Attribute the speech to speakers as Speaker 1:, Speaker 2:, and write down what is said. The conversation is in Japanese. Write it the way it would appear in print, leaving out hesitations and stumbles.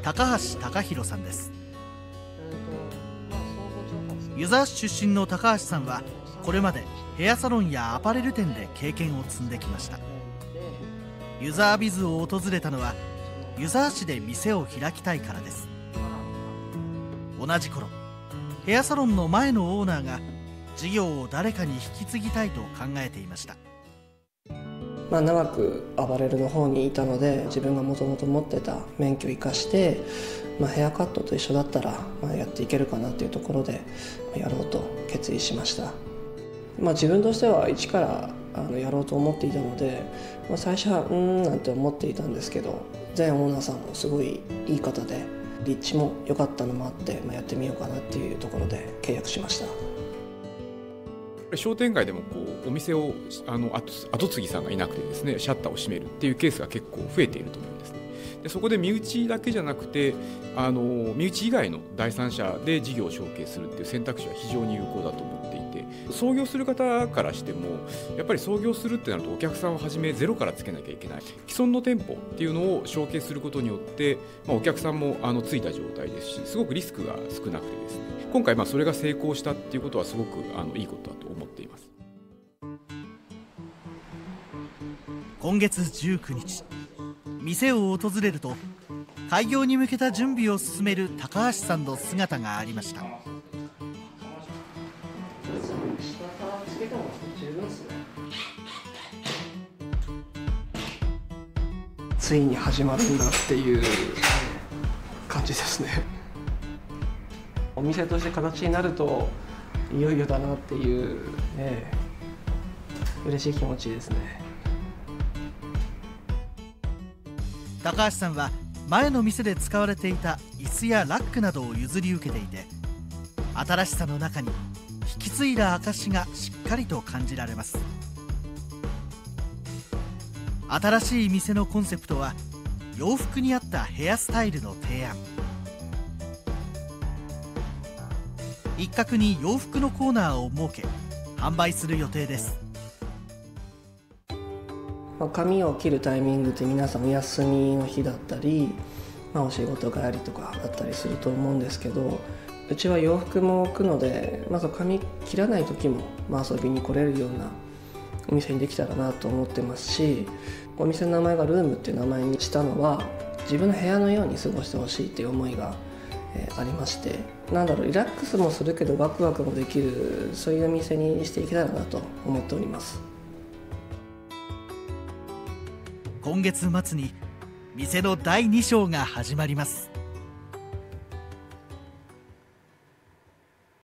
Speaker 1: 高橋貴弘さんです。湯沢市出身の高橋さんはこれまでヘアサロンやアパレル店で経験を積んできました。湯沢ビズを訪れたのは湯沢市で店を開きたいからです。同じ頃、ヘアサロンの前のオーナーが事業を誰かに引き継ぎたいと考えていました。
Speaker 2: 長くアパレルの方にいたので、自分がもともと持ってた免許を生かして、ヘアカットと一緒だったら、やっていけるかなというところでやろうと決意しました。自分としては一からやろうと思っていたので、最初はなんて思っていたんですけど、前オーナーさんもすごいいい方で立地も良かったのもあって、やってみようかなっていうところで契約しました。
Speaker 3: 商店街でもお店を後継ぎさんがいなくてですね、シャッターを閉めるっていうケースが結構増えていると思うんですね。でそこで身内だけじゃなくて身内以外の第三者で事業を承継するっていう選択肢は非常に有効だと思っていて、創業する方からしてもやっぱり創業するってなるとお客さんをはじめゼロからつけなきゃいけない、既存の店舗っていうのを承継することによって、お客さんもついた状態ですし、すごくリスクが少なくてですね、今回それが成功したっていうことはすごくいいことだと思っています。
Speaker 1: 今月19日、店を訪れると開業に向けた準備を進める高橋さんの姿がありました。
Speaker 2: ついに始まるんだっていう感じですね。お店として形になるといよいよだなっていう、嬉しい気持ちですね。
Speaker 1: 高橋さんは前の店で使われていた椅子やラックなどを譲り受けていて、新しさの中に引き継いだ証がしっかりと感じられます。新しい店のコンセプトは洋服に合ったヘアスタイルの提案。一角に洋服のコーナーを設け販売する予定です。
Speaker 2: 髪を切るタイミングって皆さんお休みの日だったり、お仕事帰りとかだったりすると思うんですけど、うちは洋服も置くので、髪切らない時も遊びに来れるようなお店にできたらなと思ってますし、お店の名前がルームっていう名前にしたのは自分の部屋のように過ごしてほしいっていう思いがありまして、リラックスもするけどワクワクもできる、そういうお店にしていけたらなと思っております。
Speaker 1: 今月末に店の第2章が始まります。